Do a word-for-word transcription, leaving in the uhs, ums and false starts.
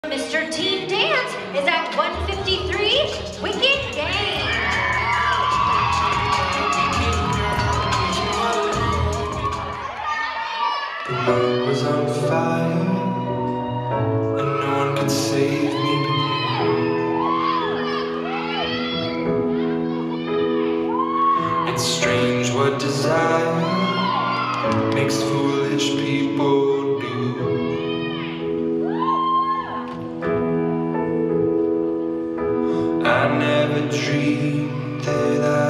Mister Teen Dance is at one fifty-three Wicked Game. The world was on fire, and no one could save me but you. It's strange what desire makes foolish people do. I never dreamed that I